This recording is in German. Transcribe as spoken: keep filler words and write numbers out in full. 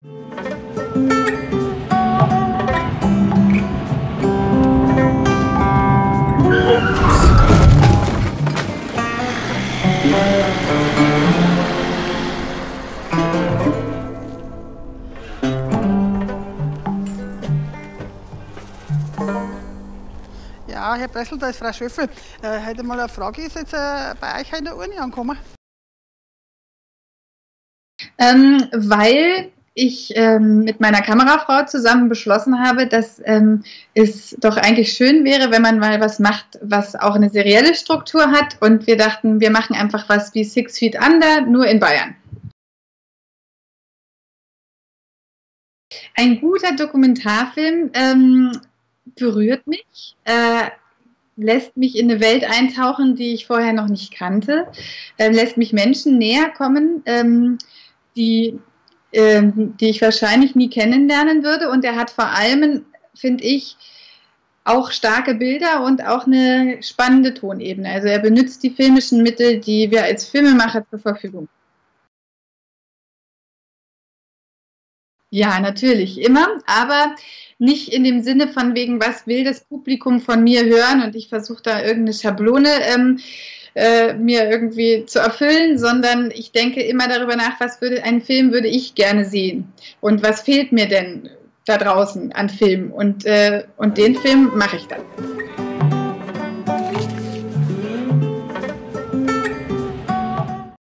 Ja, Herr Bressel, da ist Frau Schöffel. Äh, heute mal eine Frage, ist jetzt äh, bei euch in der Urne angekommen? Ähm, weil ich ähm, mit meiner Kamerafrau zusammen beschlossen habe, dass ähm, es doch eigentlich schön wäre, wenn man mal was macht, was auch eine serielle Struktur hat. Und wir dachten, wir machen einfach was wie Six Feet Under, nur in Bayern. Ein guter Dokumentarfilm ähm, berührt mich, äh, lässt mich in eine Welt eintauchen, die ich vorher noch nicht kannte, äh, lässt mich Menschen näher kommen, ähm, die, ähm, die ich wahrscheinlich nie kennenlernen würde. Und er hat vor allem, finde ich, auch starke Bilder und auch eine spannende Tonebene. Also er benutzt die filmischen Mittel, die wir als Filmemacher zur Verfügung haben. Ja, natürlich, immer, aber nicht in dem Sinne von wegen, was will das Publikum von mir hören und ich versuche da irgendeine Schablone ähm, äh, mir irgendwie zu erfüllen, sondern ich denke immer darüber nach, was würde einen Film würde ich gerne sehen und was fehlt mir denn da draußen an Film und, äh, und den Film mache ich dann.